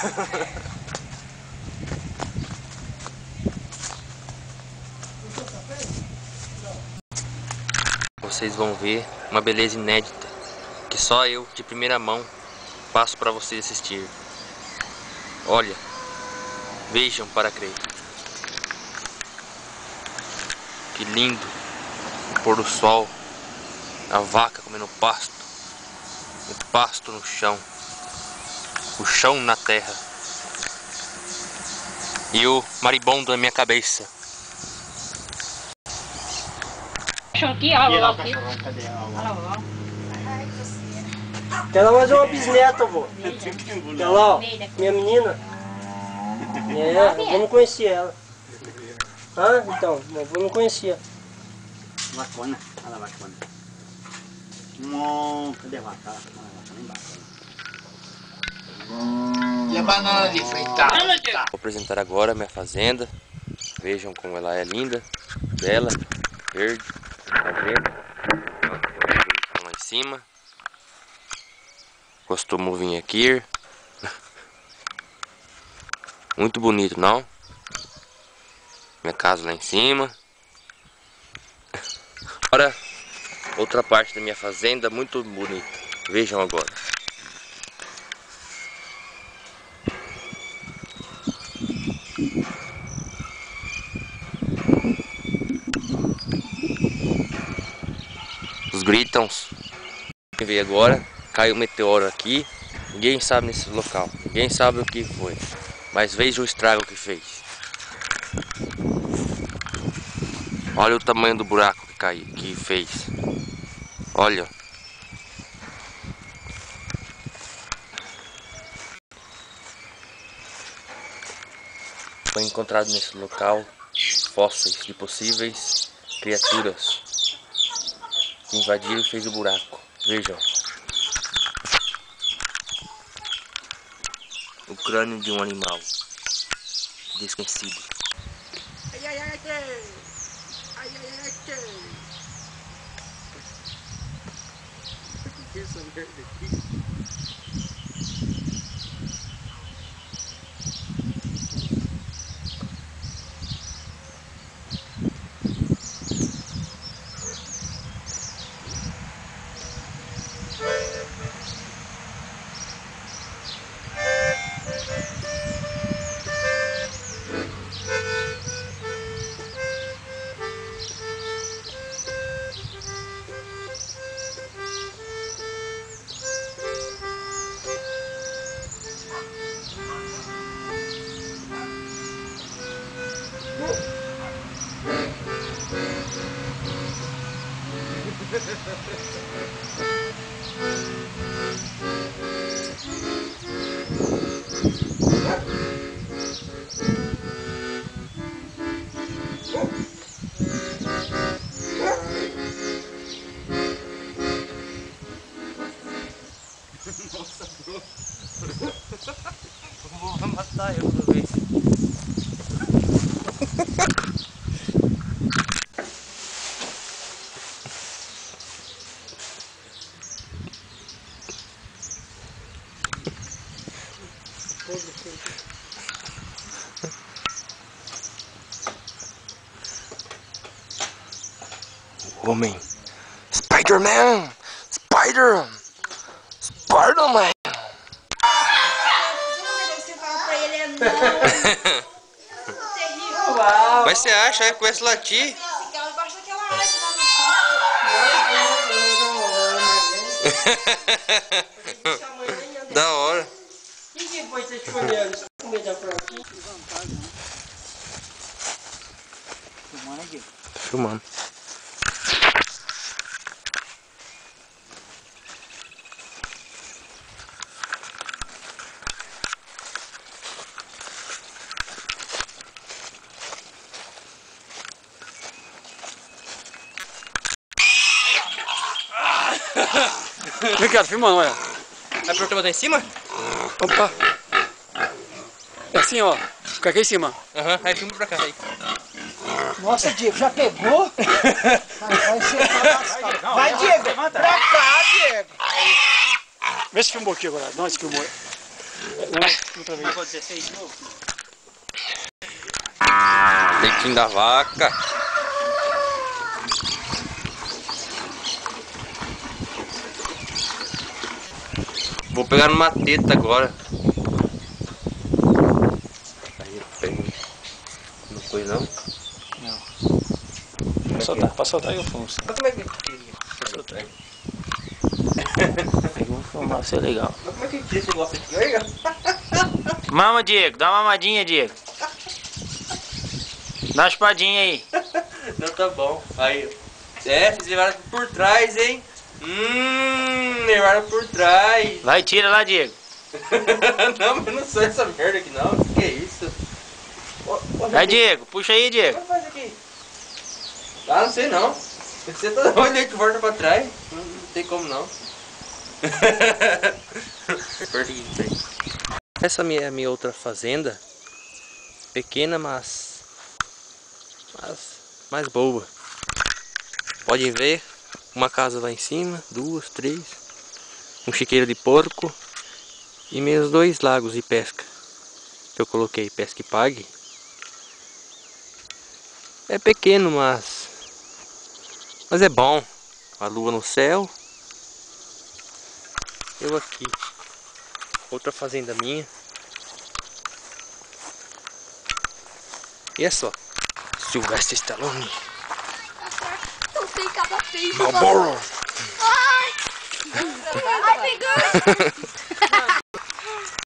Vocês vão ver uma beleza inédita que só eu, de primeira mão, passo para vocês assistir. Olha, vejam para crer. Que lindo o pôr do sol, a vaca comendo pasto, o pasto no chão, o chão na terra e o maribondo na minha cabeça. Aqui, olha lá, aqui. Tem lá mais uma bisneta, vô. Tem lá, ó, minha menina. É, vamos conhecer ela. Ah, então, vamos conhecer. Vacona, olha lá a vacona. Cadê a vaca? Ah, a vaca lá embaixo. E a banana de fritar? Vou apresentar agora a minha fazenda. Vejam como ela é linda, bela, verde, tá vendo? Lá em cima. Costumo vir aqui. Muito bonito, não? Minha casa lá em cima. Agora, outra parte da minha fazenda muito bonita. Vejam agora. Os gritons. Quem veio agora, caiu um meteoro aqui. Ninguém sabe nesse local. Ninguém sabe o que foi. Mas veja o estrago que fez. Olha o tamanho do buraco que caiu, que fez. Olha. Foi encontrado nesse local fósseis de possíveis criaturas que invadiram e fez o buraco. Vejam. O crânio de um animal desconhecido. Ai, ai, ai, ai. Ai, ai, ai, ai. O que é essa merda aqui? Nossa, bro. Vou matar eu uma vez. Homem, Spider-Man, Spider-Man. Mas você acha que começa a latir? Da hora. E que foi você escolhendo? Comida pra aqui? Filmando aqui. Tô filmando. Ricardo, filmando, olha. Vai pra botar em cima? Opa. É assim, ó. Fica aqui em cima. Aham, aí filma pra cá. Aí. Nossa, Diego, já pegou? Vai, Diego, pra cá, Diego. Vê se filmou aqui agora. Não, se filmou. Outra vez. 16 de novo. Leitinho da vaca. Vou pegar numa teta agora. Aí eu pego. Não foi não? Não. Pra soltar aí o fumo. Mas como é que eu queria? Pra soltar aí. Pegou um filmar, vai ser legal. Mas como é que tira esse negócio aqui? Olha. Mama, Diego, dá uma mamadinha, Diego. Dá uma espadinha aí. Não, tá bom. Aí, vocês levaram por trás, hein? Levaram por trás. Vai, tira lá, Diego. Não, mas não sou essa merda aqui não. Que é isso? Vai, Diego, puxa aí, Diego. Como é que faz aqui? Ah, não sei não. Você tá olhando aí que volta pra trás. Não tem como não. Essa é a minha outra fazenda. Pequena, mas mais boa. Podem ver. Uma casa lá em cima, 2, 3. Um chiqueiro de porco. E meus 2 lagos de pesca. Que eu coloquei pesca e pague. É pequeno, mas é bom. A lua no céu. Eu aqui. Outra fazenda minha. E é só. Sylvester Stallone. Eu sei cada vez. Marlboro. Ai, pegou.